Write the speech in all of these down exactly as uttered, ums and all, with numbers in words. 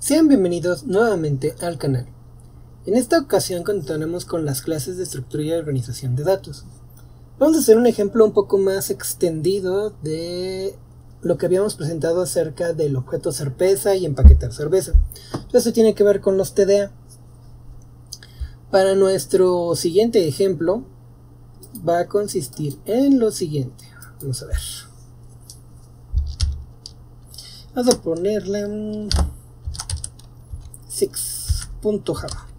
Sean bienvenidos nuevamente al canal. En esta ocasión continuaremos con las clases de estructura y organización de datos. Vamos a hacer un ejemplo un poco más extendido de lo que habíamos presentado acerca del objeto cerveza y empaquetar cerveza. Esto tiene que ver con los T D A. Para nuestro siguiente ejemplo va a consistir en lo siguiente. Vamos a ver. Vamos a ponerle un six.java.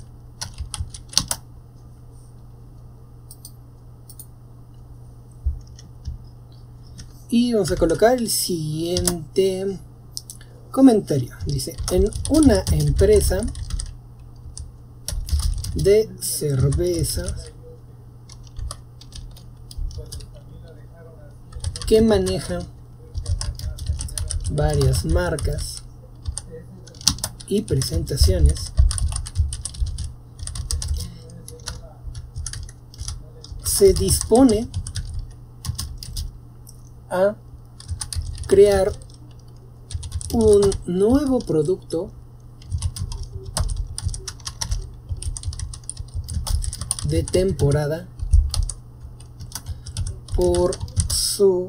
Y vamos a colocar el siguiente comentario. Dice, en una empresa de cerveza que maneja varias marcas y presentaciones, se dispone a crear un nuevo producto de temporada por su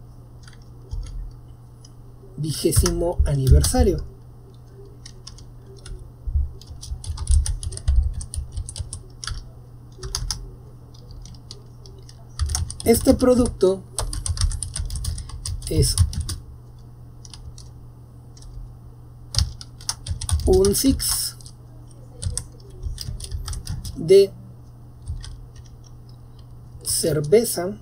vigésimo aniversario. Este producto es un six de cerveza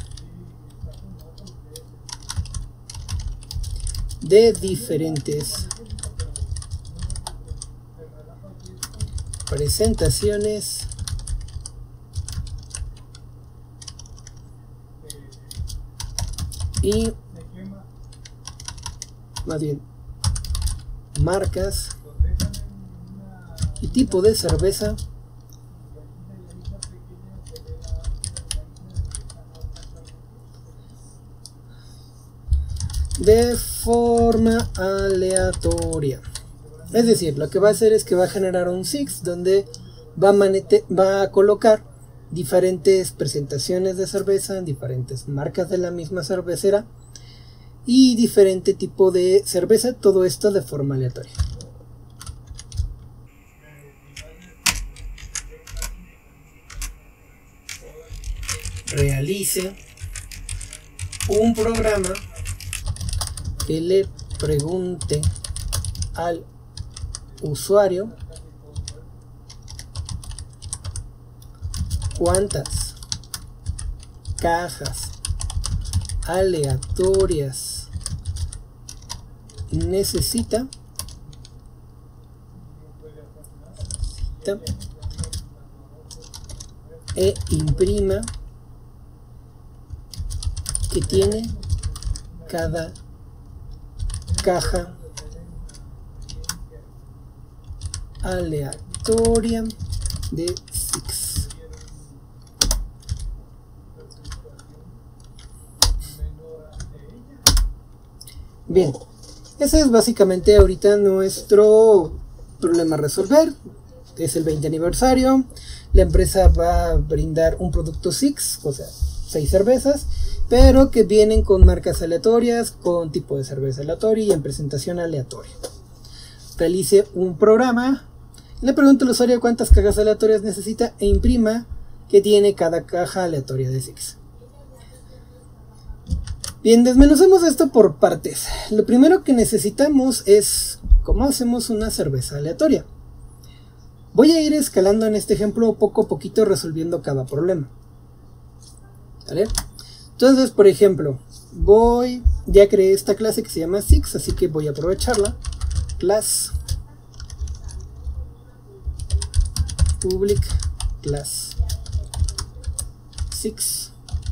de diferentes presentaciones y más bien marcas y tipo de cerveza de forma aleatoria. Es decir, lo que va a hacer es que va a generar un six donde va a, manete, va a colocar diferentes presentaciones de cerveza en diferentes marcas de la misma cervecera y diferente tipo de cerveza, todo esto de forma aleatoria. Realice un programa que le pregunte al usuario cuántas cajas aleatorias necesita e imprima que tiene cada caja aleatoria de six. Bien, ese es básicamente ahorita nuestro problema a resolver. Es el veinte aniversario. La empresa va a brindar un producto six, o sea, seis cervezas, pero que vienen con marcas aleatorias, con tipo de cerveza aleatoria y en presentación aleatoria. Realice un programa, le pregunta al usuario cuántas cajas aleatorias necesita e imprima que tiene cada caja aleatoria de six. Bien, desmenucemos esto por partes. Lo primero que necesitamos es cómo hacemos una cerveza aleatoria. Voy a ir escalando en este ejemplo poco a poquito resolviendo cada problema. ¿Vale? Entonces, por ejemplo, voy, ya creé esta clase que se llama six, así que voy a aprovecharla. Class public class six.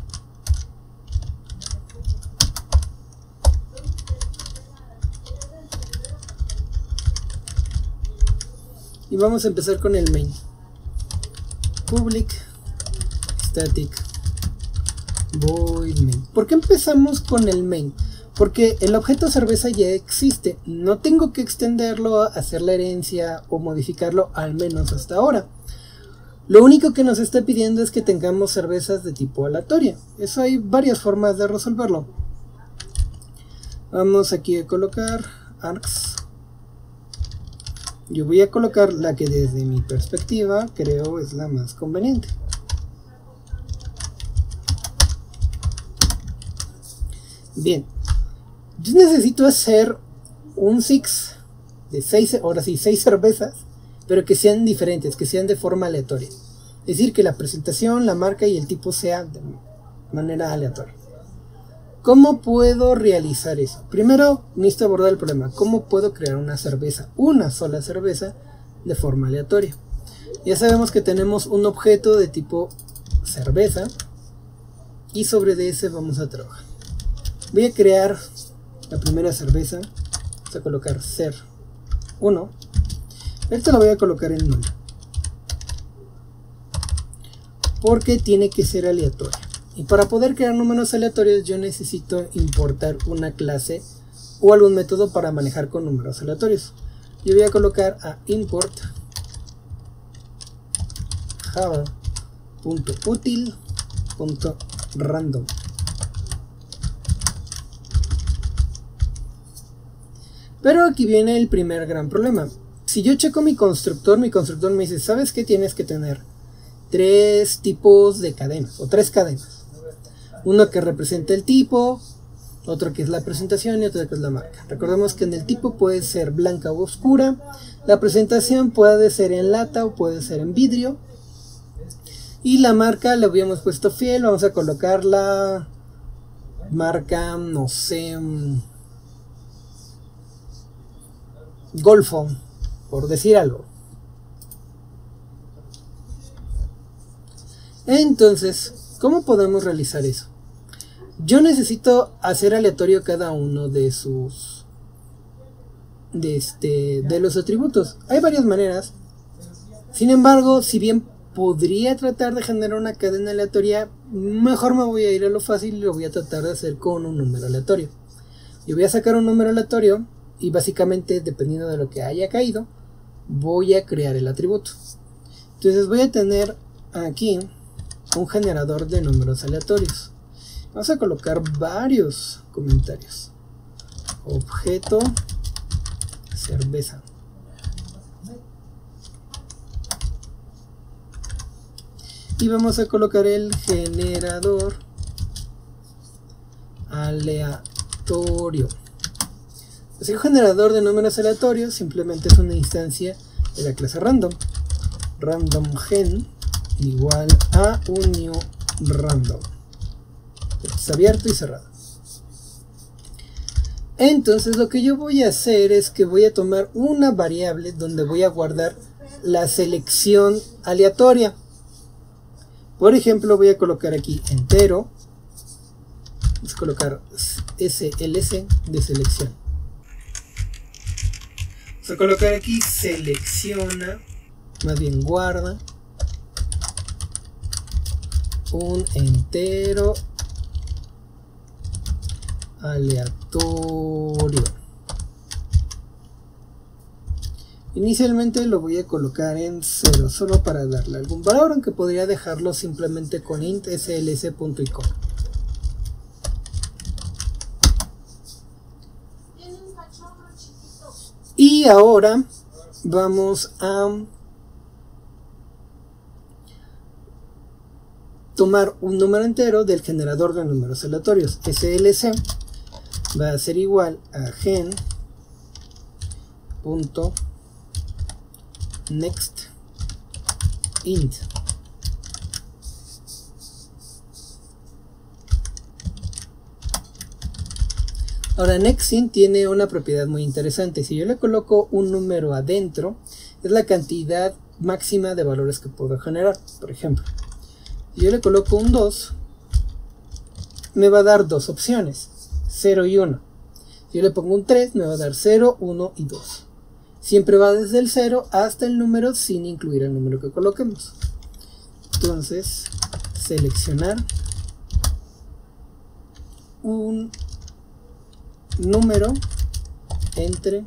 Y vamos a empezar con el main. Public static void main. ¿Por qué empezamos con el main? Porque el objeto cerveza ya existe, no tengo que extenderlo, hacer la herencia o modificarlo, al menos hasta ahora. Lo único que nos está pidiendo es que tengamos cervezas de tipo aleatoria. Eso hay varias formas de resolverlo. Vamos aquí a colocar args. Yo voy a colocar la que desde mi perspectiva creo es la más conveniente. Bien, yo necesito hacer un six de seis, ahora sí, seis cervezas, pero que sean diferentes, que sean de forma aleatoria. Es decir, que la presentación, la marca y el tipo sea de manera aleatoria. ¿Cómo puedo realizar eso? Primero necesito abordar el problema. ¿Cómo puedo crear una cerveza, una sola cerveza, de forma aleatoria? Ya sabemos que tenemos un objeto de tipo cerveza y sobre de ese vamos a trabajar. Voy a crear la primera cerveza. Vamos a colocar ser uno. Esta la voy a colocar en null, porque tiene que ser aleatoria. Y para poder crear números aleatorios yo necesito importar una clase o algún método para manejar con números aleatorios. Yo voy a colocar a import java.util.random. Pero aquí viene el primer gran problema. Si yo checo mi constructor, mi constructor me dice, ¿sabes qué? Tienes que tener tres tipos de cadenas, o tres cadenas. Uno que representa el tipo, otro que es la presentación y otro que es la marca. Recordemos que en el tipo puede ser blanca o oscura, la presentación puede ser en lata o puede ser en vidrio, y la marca le habíamos puesto fiel. Vamos a colocar la marca, no sé, Golfo, por decir algo. Entonces, ¿cómo podemos realizar eso? Yo necesito hacer aleatorio cada uno de sus de este de los atributos. Hay varias maneras. Sin embargo, si bien podría tratar de generar una cadena aleatoria, mejor me voy a ir a lo fácil y lo voy a tratar de hacer con un número aleatorio. Yo voy a sacar un número aleatorio y básicamente, dependiendo de lo que haya caído, voy a crear el atributo. Entonces voy a tener aquí un generador de números aleatorios. Vamos a colocar varios comentarios. Objeto cerveza. Y vamos a colocar el generador aleatorio. Pues el generador de números aleatorios simplemente es una instancia de la clase random. Random gen igual a unión random. Es abierto y cerrado. Entonces lo que yo voy a hacer es que voy a tomar una variable donde voy a guardar la selección aleatoria. Por ejemplo, voy a colocar aquí entero. Vamos a colocar S L C de selección. Vamos a colocar aquí selecciona, más bien guarda un entero aleatorio. Inicialmente lo voy a colocar en cero, solo para darle algún valor, aunque podría dejarlo simplemente con int slc.icon. Y ahora vamos a tomar un número entero del generador de números aleatorios. S L C va a ser igual a gen punto next int. Ahora nextInt tiene una propiedad muy interesante. Si yo le coloco un número adentro, es la cantidad máxima de valores que puedo generar. Por ejemplo, si yo le coloco un dos, me va a dar dos opciones, cero y uno. Si yo le pongo un tres, me va a dar cero, uno y dos. Siempre va desde el cero hasta el número sin incluir el número que coloquemos. Entonces, seleccionar un número entre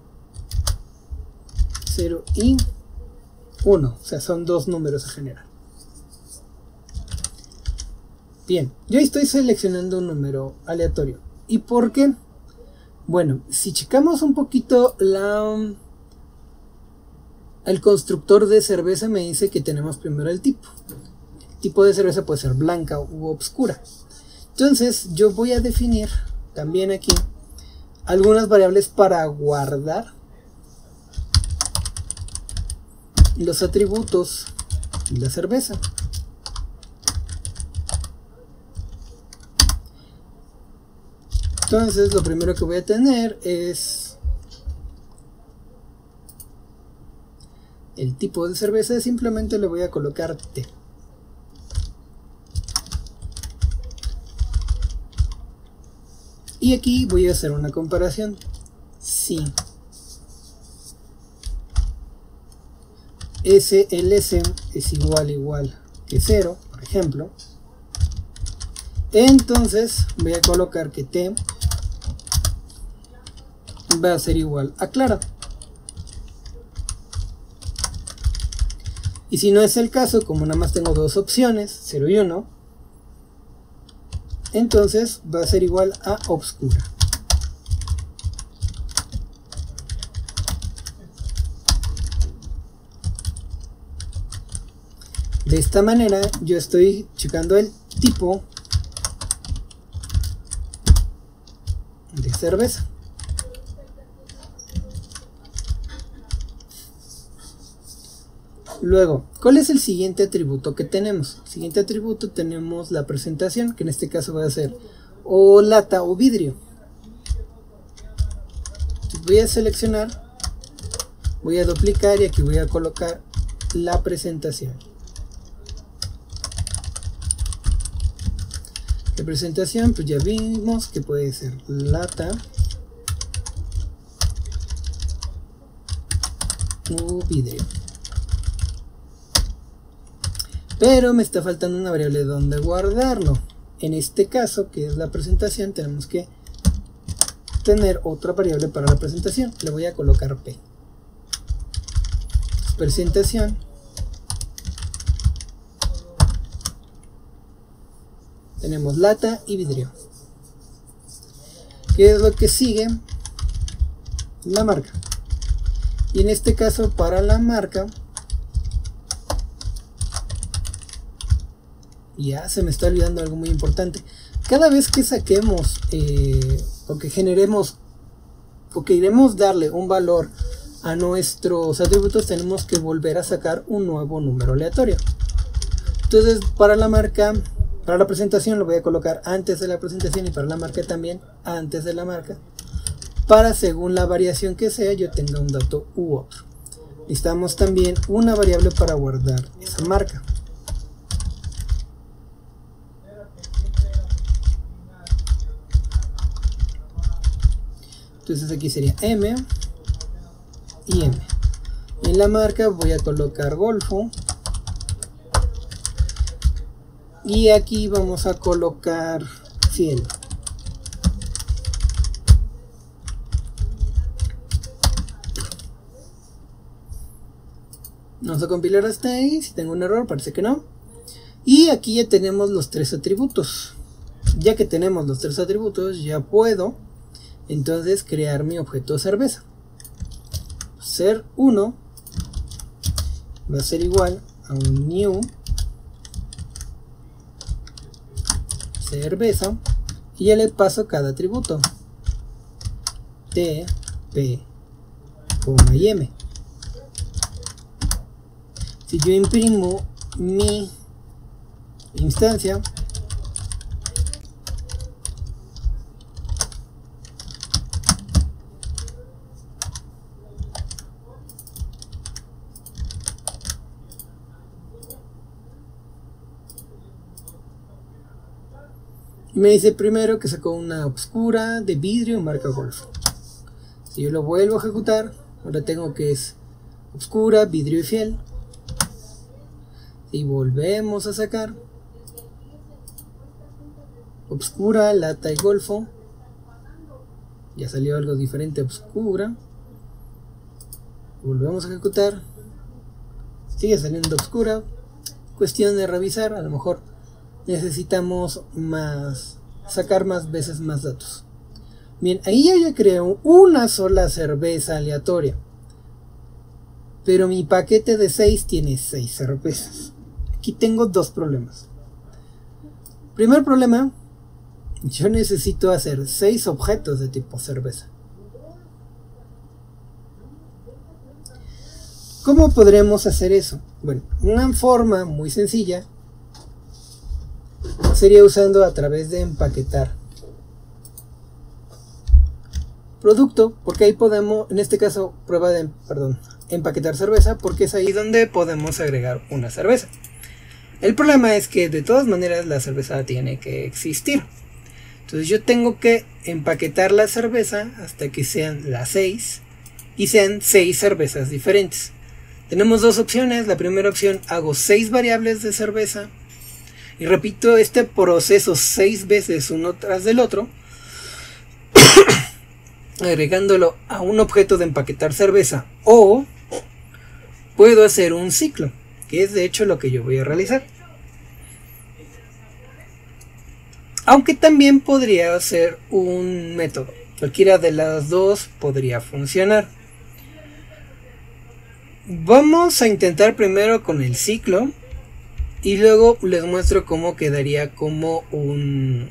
cero y uno, o sea, son dos números a generar. Bien, yo estoy seleccionando un número aleatorio. ¿Y por qué? Bueno, si checamos un poquito la, el constructor de cerveza, me dice que tenemos primero el tipo. El tipo de cerveza puede ser blanca u oscura. Entonces yo voy a definir también aquí algunas variables para guardar los atributos de la cerveza. Entonces lo primero que voy a tener es el tipo de cerveza. Simplemente le voy a colocar T. Y aquí voy a hacer una comparación. Si S L C es igual igual que cero, por ejemplo, entonces voy a colocar que T va a ser igual a clara. Y si no es el caso, como nada más tengo dos opciones, cero y uno, entonces va a ser igual a obscura. De esta manera yo estoy checando el tipo de cerveza. Luego, ¿cuál es el siguiente atributo que tenemos? El siguiente atributo tenemos la presentación, que en este caso va a ser o lata o vidrio. Entonces voy a seleccionar, voy a duplicar y aquí voy a colocar la presentación. La presentación, pues ya vimos que puede ser lata o vidrio. Pero me está faltando una variable donde guardarlo. En este caso, que es la presentación, tenemos que tener otra variable para la presentación. Le voy a colocar P. Entonces, presentación. Tenemos lata y vidrio. ¿Qué es lo que sigue? La marca. Y en este caso, para la marca, ya se me está olvidando algo muy importante. Cada vez que saquemos eh, o que generemos o que iremos darle un valor a nuestros atributos, tenemos que volver a sacar un nuevo número aleatorio. Entonces, para la marca, para la presentación lo voy a colocar antes de la presentación, y para la marca también antes de la marca, para según la variación que sea yo tenga un dato u otro. Necesitamos también una variable para guardar esa marca. Entonces aquí sería M y M. En la marca voy a colocar Golfo. Y aquí vamos a colocar Fiel. Vamos a compilar hasta ahí. Si tengo un error, parece que no. Y aquí ya tenemos los tres atributos. Ya que tenemos los tres atributos, ya puedo entonces crear mi objeto cerveza. Ser uno va a ser igual a un new cerveza, y ya le paso cada atributo: T, P, y M. Si yo imprimo mi instancia, me dice primero que sacó una obscura de vidrio marca Golfo. Si yo lo vuelvo a ejecutar, ahora tengo que es obscura, vidrio y fiel. Si volvemos a sacar obscura, lata y Golfo, ya salió algo diferente, obscura. Volvemos a ejecutar, sigue saliendo obscura. Cuestión de revisar, a lo mejor necesitamos más, sacar más veces más datos. Bien, ahí yo ya creo una sola cerveza aleatoria, pero mi paquete de seis tiene seis cervezas. Aquí tengo dos problemas. Primer problema, yo necesito hacer seis objetos de tipo cerveza. ¿Cómo podremos hacer eso? Bueno, una forma muy sencilla sería usando a través de empaquetar producto, porque ahí podemos, en este caso, prueba de, perdón, empaquetar cerveza, porque es ahí donde podemos agregar una cerveza. El problema es que de todas maneras la cerveza tiene que existir. Entonces yo tengo que empaquetar la cerveza hasta que sean las seis y sean seis cervezas diferentes. Tenemos dos opciones. La primera opción, hago seis variables de cerveza y repito este proceso seis veces uno tras del otro, agregándolo a un objeto de empaquetar cerveza. O puedo hacer un ciclo, que es de hecho lo que yo voy a realizar. Aunque también podría ser un método. Cualquiera de las dos podría funcionar. Vamos a intentar primero con el ciclo y luego les muestro cómo quedaría como un,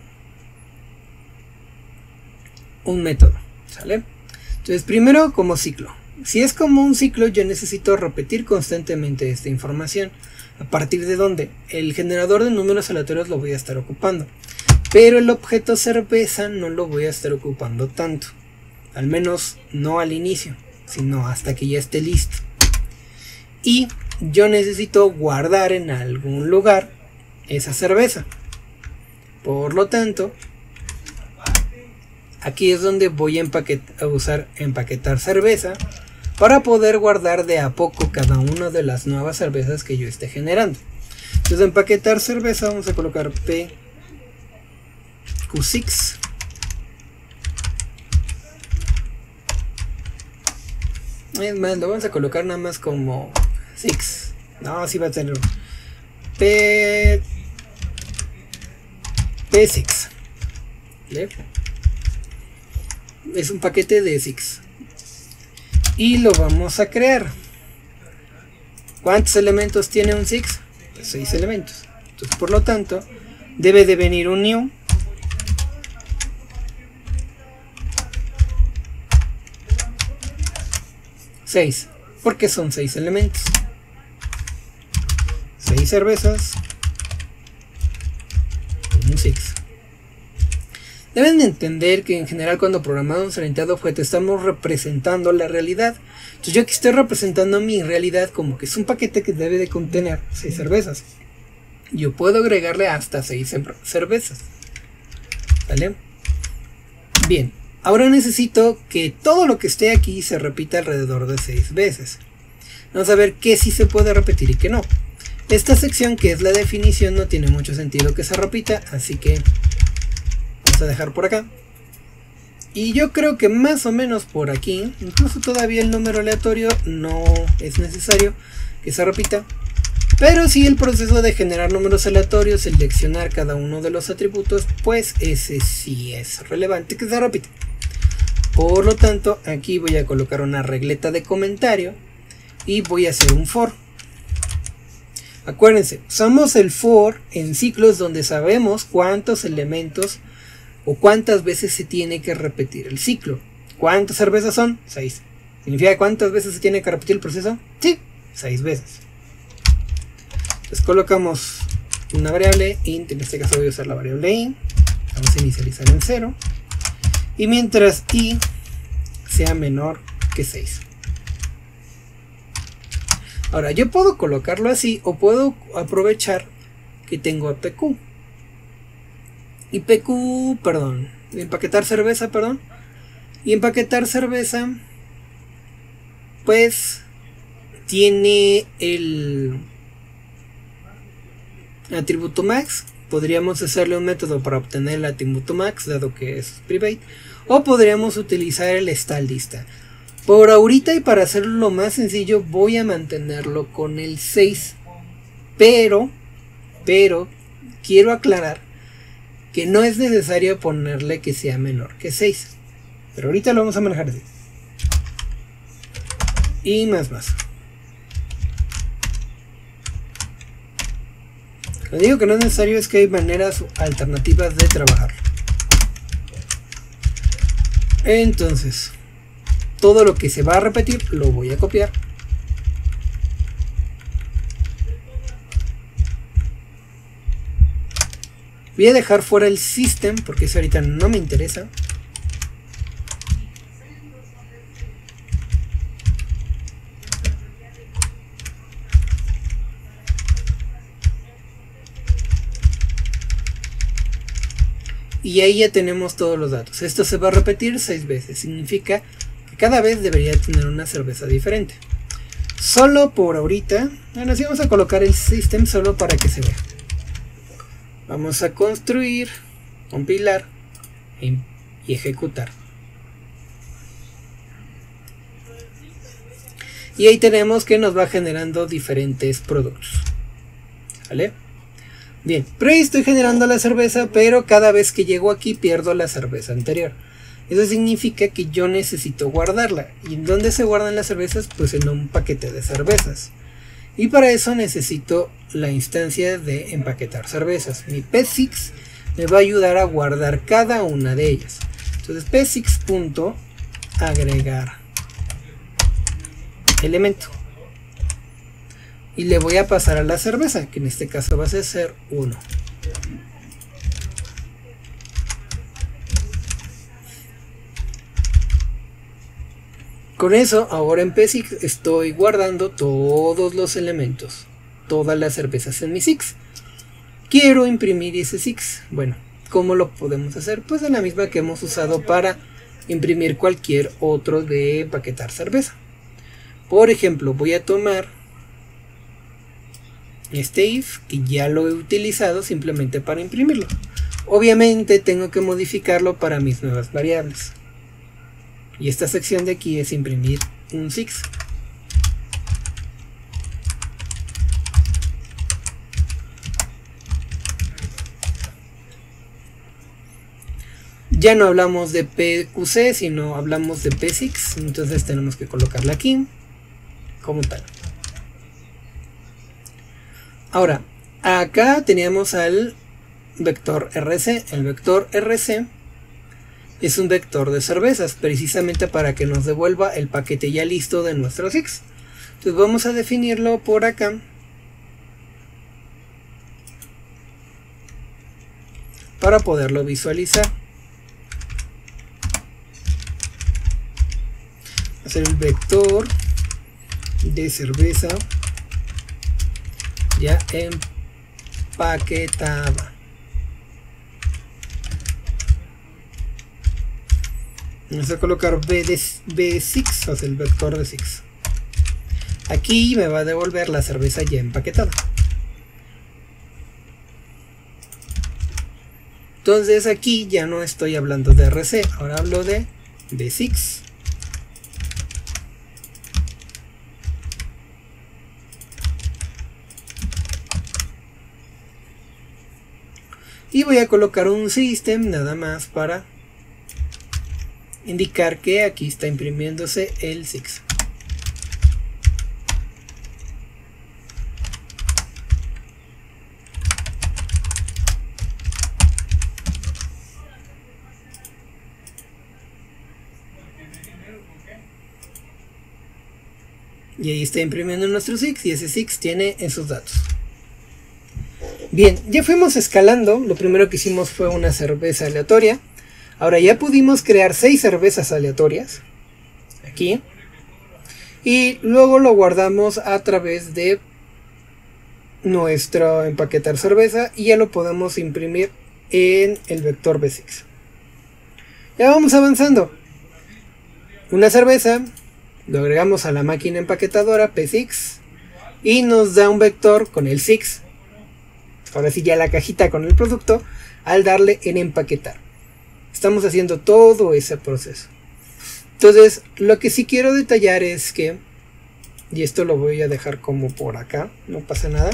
un método, ¿sale? Entonces primero como ciclo. Si es como un ciclo, yo necesito repetir constantemente esta información. ¿A partir de donde? El generador de números aleatorios lo voy a estar ocupando, pero el objeto cerveza no lo voy a estar ocupando tanto, al menos no al inicio, sino hasta que ya esté listo. Y yo necesito guardar en algún lugar esa cerveza. Por lo tanto, aquí es donde voy a, a usar empaquetar cerveza para poder guardar de a poco cada una de las nuevas cervezas que yo esté generando. Entonces, empaquetar cerveza, vamos a colocar P Q seis. Es más, lo vamos a colocar nada más como seis. No, así va a tener P P6. ¿Vale? Es un paquete de seis. Y lo vamos a crear. ¿Cuántos elementos tiene un seis? Pues seis elementos. Entonces, por lo tanto, debe de venir un new. seis, porque son seis elementos. seis cervezas. Un seis. Deben de entender que en general cuando programamos orientado a objeto estamos representando la realidad. Entonces yo aquí estoy representando mi realidad como que es un paquete que debe de contener seis cervezas. Yo puedo agregarle hasta seis cervezas. ¿Vale? Bien. Ahora necesito que todo lo que esté aquí se repita alrededor de seis veces. Vamos a ver qué sí se puede repetir y qué no. Esta sección, que es la definición, no tiene mucho sentido que se repita, así que vamos a dejar por acá. Y yo creo que más o menos por aquí, incluso todavía el número aleatorio no es necesario que se repita. Pero sí el proceso de generar números aleatorios, seleccionar cada uno de los atributos, pues ese sí es relevante que se repita. Por lo tanto, aquí voy a colocar una regleta de comentario y voy a hacer un for. Acuérdense, usamos el for en ciclos donde sabemos cuántos elementos o cuántas veces se tiene que repetir el ciclo. ¿Cuántas cervezas son? seis. ¿Significa cuántas veces se tiene que repetir el proceso? Sí, seis veces. Entonces colocamos una variable int, en este caso voy a usar la variable int. Vamos a inicializar en cero. Y mientras i sea menor que seis. Ahora yo puedo colocarlo así o puedo aprovechar que tengo a pq. Y pq, perdón, empaquetar cerveza, perdón. Y empaquetar cerveza, pues tiene el atributo max. Podríamos hacerle un método para obtener el atributo max, dado que es private. o podríamos utilizar el estadista. Por ahorita y para hacerlo lo más sencillo voy a mantenerlo con el seis, pero, pero quiero aclarar que no es necesario ponerle que sea menor que seis, pero ahorita lo vamos a manejar así. Y más más. Lo digo que no es necesario es que hay maneras alternativas de trabajar. Entonces, todo lo que se va a repetir lo voy a copiar. Voy a dejar fuera el system porque eso ahorita no me interesa. Y ahí ya tenemos todos los datos. Esto se va a repetir seis veces. Significa que cada vez debería tener una cerveza diferente. Solo por ahorita. Bueno, sí vamos a colocar el system solo para que se vea. Vamos a construir, compilar y ejecutar. Y ahí tenemos que nos va generando diferentes productos. ¿Vale? Bien, pero ahí estoy generando la cerveza, pero cada vez que llego aquí pierdo la cerveza anterior. Eso significa que yo necesito guardarla. ¿Y en dónde se guardan las cervezas? Pues en un paquete de cervezas. Y para eso necesito la instancia de empaquetar cervezas. Mi P seis me va a ayudar a guardar cada una de ellas. Entonces P seis punto agregar elemento. Y le voy a pasar a la cerveza, que en este caso va a ser uno. Con eso, ahora en P seis estoy guardando todos los elementos, todas las cervezas en mi seis. Quiero imprimir ese seis. Bueno, ¿cómo lo podemos hacer? Pues de la misma que hemos usado para imprimir cualquier otro de empaquetar cerveza. Por ejemplo, voy a tomar este if, que ya lo he utilizado simplemente para imprimirlo. Obviamente tengo que modificarlo para mis nuevas variables. Y esta sección de aquí es imprimir un seis. Ya no hablamos de P Q C, sino hablamos de P seis. Entonces tenemos que colocarla aquí como tal. Ahora, acá teníamos al vector R C. El vector R C es un vector de cervezas, precisamente para que nos devuelva el paquete ya listo de nuestro seis. Entonces vamos a definirlo por acá. Para poderlo visualizar. Va a ser el vector de cerveza ya empaquetada. Vamos a colocar B de B seis, o sea, el vector de seis. Aquí me va a devolver la cerveza ya empaquetada. Entonces aquí ya no estoy hablando de R C, ahora hablo de B seis. Y voy a colocar un system nada más para indicar que aquí está imprimiéndose el seis. Y ahí está imprimiendo nuestro seis y ese seis tiene esos datos. Bien, ya fuimos escalando. Lo primero que hicimos fue una cerveza aleatoria. Ahora ya pudimos crear seis cervezas aleatorias. Aquí. Y luego lo guardamos a través de nuestro empaquetar cerveza. Y ya lo podemos imprimir en el vector B seis. Ya vamos avanzando. Una cerveza. Lo agregamos a la máquina empaquetadora P seis. Y nos da un vector con el seis. Ahora sí ya la cajita con el producto al darle en empaquetar. estamos haciendo todo ese proceso. Entonces, lo que sí quiero detallar es que, y esto lo voy a dejar como por acá, no pasa nada.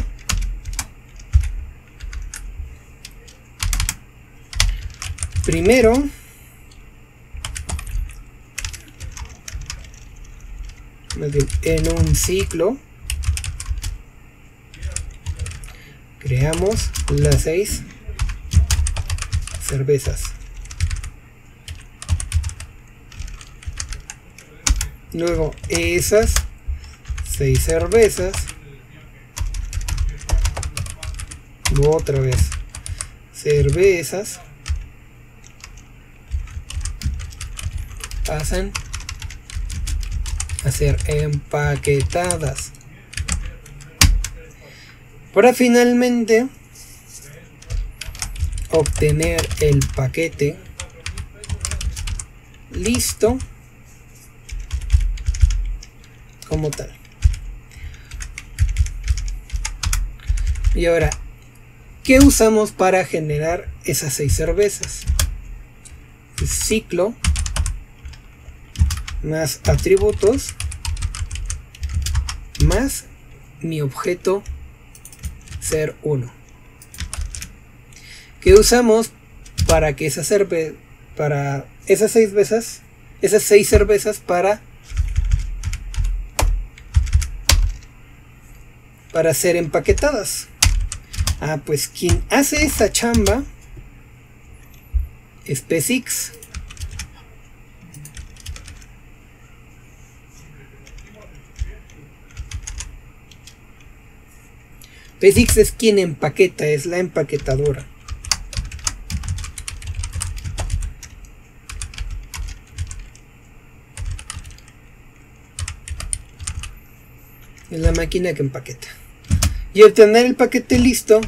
Primero, en un ciclo, creamos las seis cervezas. Luego esas seis cervezas, otra vez cervezas, pasan a ser empaquetadas para finalmente obtener el paquete listo como tal. Y ahora, ¿qué usamos para generar esas seis cervezas? El ciclo más atributos más mi objeto ser uno. ¿Qué usamos para que esas cerve para esas seis cervezas, esas seis cervezas para para ser empaquetadas? Ah, pues quien hace esa chamba es P six. P six es quien empaqueta, es la empaquetadora. Es la máquina que empaqueta. Y obtener el paquete listo,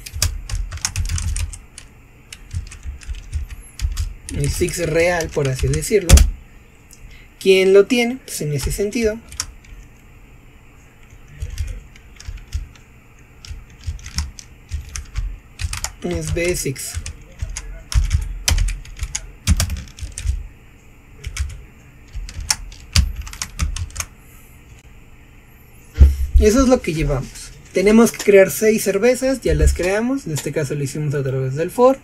el six real, por así decirlo, ¿quién lo tiene? Pues en ese sentido, es B six. Y eso es lo que llevamos. Tenemos que crear seis cervezas, ya las creamos, en este caso lo hicimos a través del for.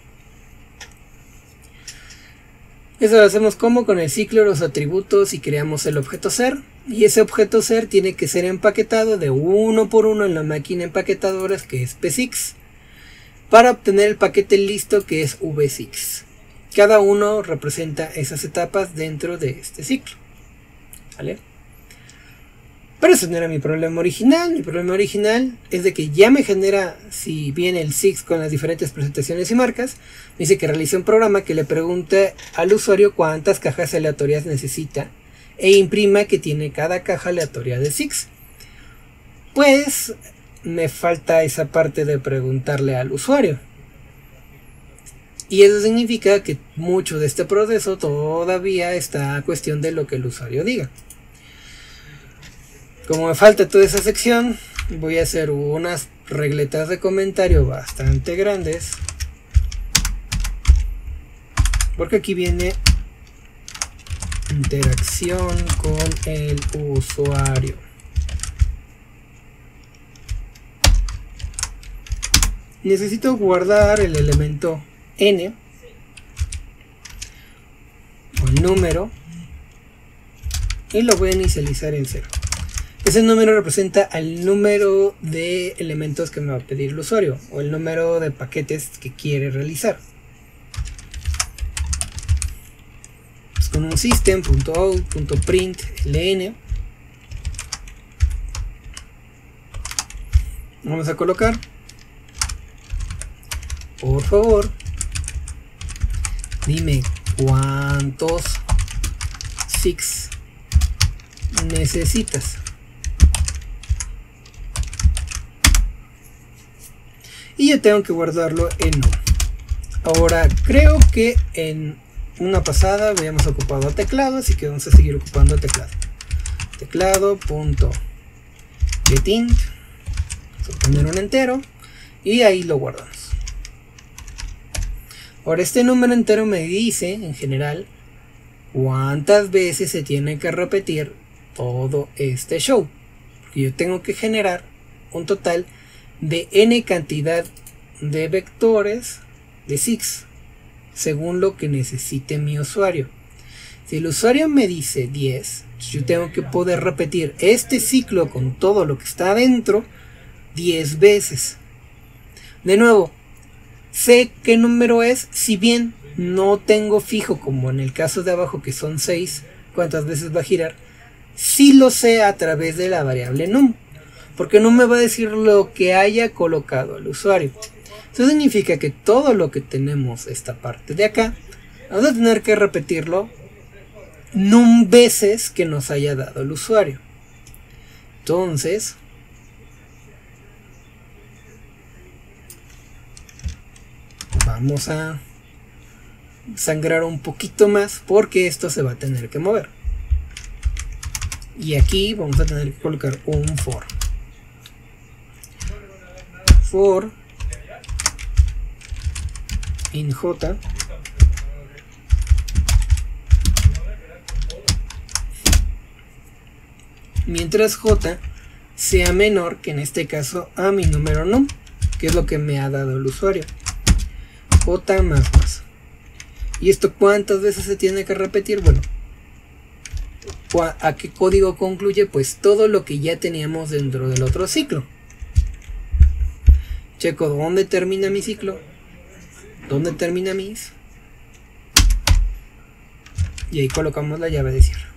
Eso lo hacemos como con el ciclo, los atributos, y creamos el objeto ser. Y ese objeto ser tiene que ser empaquetado de uno por uno en la máquina empaquetadora, que es P six, para obtener el paquete listo, que es V six. Cada uno representa esas etapas dentro de este ciclo, ¿vale? Pero eso no era mi problema original. Mi problema original es de que ya me genera, si bien el six con las diferentes presentaciones y marcas, me dice que realice un programa que le pregunte al usuario cuántas cajas aleatorias necesita e imprima que tiene cada caja aleatoria de six. Pues me falta esa parte de preguntarle al usuario. Y eso significa que mucho de este proceso todavía está a cuestión de lo que el usuario diga. Como me falta toda esa sección, voy a hacer unas regletas de comentario bastante grandes, porque aquí viene interacción con el usuario. Necesito guardar el elemento n o el número y lo voy a inicializar en cero. Ese número representa el número de elementos que me va a pedir el usuario, o el número de paquetes que quiere realizar. Pues con un system.out.println vamos a colocar, por favor, dime cuántos six necesitas. Y yo tengo que guardarlo en uno. Ahora creo que en una pasada habíamos ocupado teclado, así que vamos a seguir ocupando teclado. Teclado.getInt, vamos a poner un entero y ahí lo guardamos. Ahora este número entero me dice, en general, cuántas veces se tiene que repetir todo este show. Porque yo tengo que generar un total de n cantidad de vectores de six, según lo que necesite mi usuario. Si el usuario me dice diez, yo tengo que poder repetir este ciclo con todo lo que está adentro diez veces. De nuevo, sé qué número es, si bien no tengo fijo, como en el caso de abajo que son seis, cuántas veces va a girar, sí lo sé a través de la variable num, porque no me va a decir lo que haya colocado el usuario. Eso significa que todo lo que tenemos esta parte de acá, vamos a tener que repetirlo num veces que nos haya dado el usuario. Entonces, vamos a sangrar un poquito más porque esto se va a tener que mover. Y aquí vamos a tener que colocar un for. For in j mientras j sea menor que en este caso a mi número num, que es lo que me ha dado el usuario. J más más. ¿Y esto cuántas veces se tiene que repetir? Bueno, ¿a qué código concluye? Pues todo lo que ya teníamos dentro del otro ciclo. Checo dónde termina mi ciclo, dónde termina mis, y ahí colocamos la llave de cierre.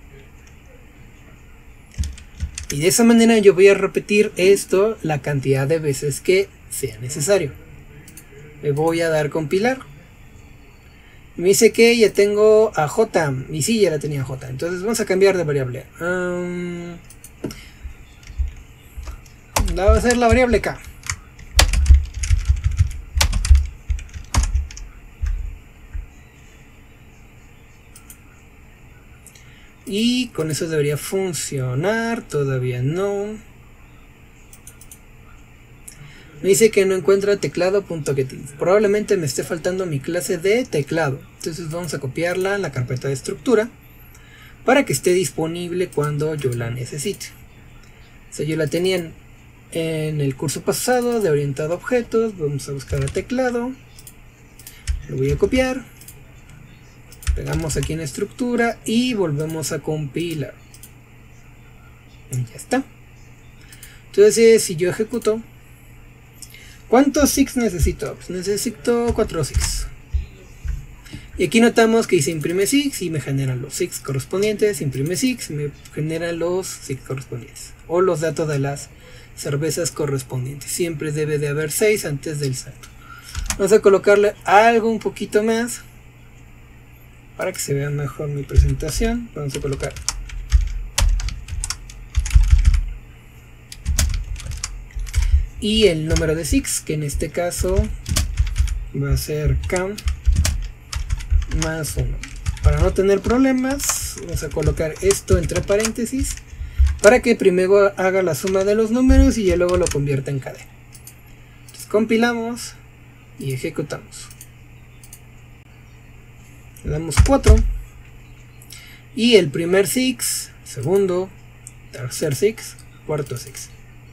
Y de esa manera yo voy a repetir esto la cantidad de veces que sea necesario. Le voy a dar compilar. Me dice que ya tengo a J. Y sí, ya la tenía J. Entonces vamos a cambiar de variable. Um, la va a ser la variable K. Y con eso debería funcionar. Todavía no. Me dice que no encuentra teclado.getInf. Probablemente me esté faltando mi clase de teclado. Entonces vamos a copiarla en la carpeta de estructura para que esté disponible cuando yo la necesite. O sea, yo la tenía en, en el curso pasado de orientado a objetos. Vamos a buscar a teclado. Lo voy a copiar. Pegamos aquí en estructura y volvemos a compilar. Y ya está. Entonces si yo ejecuto, ¿cuántos six necesito? Pues necesito cuatro six. Y aquí notamos que dice imprime six y me generan los six correspondientes. Imprime six y me genera los six correspondientes. O los datos de las cervezas correspondientes. Siempre debe de haber seis antes del salto. Vamos a colocarle algo un poquito más para que se vea mejor mi presentación. Vamos a colocar y el número de six, que en este caso va a ser count más uno. Para no tener problemas, vamos a colocar esto entre paréntesis para que primero haga la suma de los números y ya luego lo convierta en cadena. Entonces, compilamos y ejecutamos. Le damos cuatro y el primer six, segundo, tercer six, cuarto six.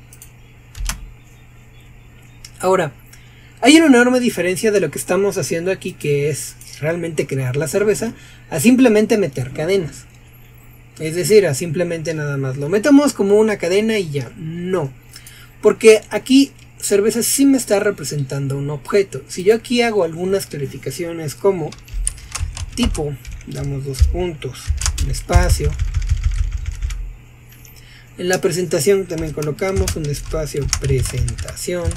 Ahora, hay una enorme diferencia de lo que estamos haciendo aquí, que es realmente crear la cerveza, a simplemente meter cadenas. Es decir, a simplemente nada más lo metemos como una cadena y ya. No, porque aquí cerveza sí me está representando un objeto. Si yo aquí hago algunas clarificaciones como tipo, damos dos puntos, un espacio. En la presentación también colocamos un espacio presentación.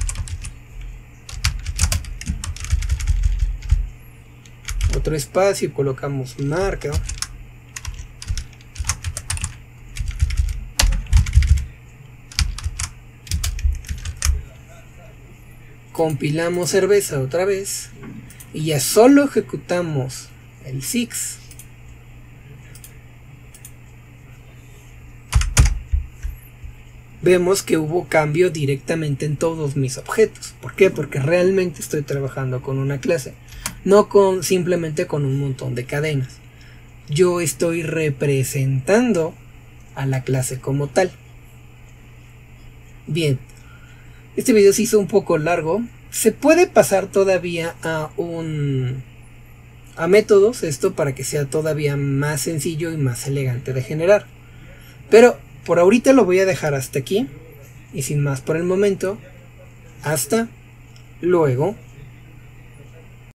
Otro espacio y colocamos marca. Compilamos cerveza otra vez y ya solo ejecutamos el six. Vemos que hubo cambio directamente en todos mis objetos. ¿Por qué? Porque realmente estoy trabajando con una clase. no con simplemente con un montón de cadenas. Yo estoy representando a la clase como tal. Bien, este video se hizo un poco largo. Se puede pasar todavía a un a métodos, esto para que sea todavía más sencillo y más elegante de generar. Pero por ahorita lo voy a dejar hasta aquí. Y sin más por el momento, hasta luego.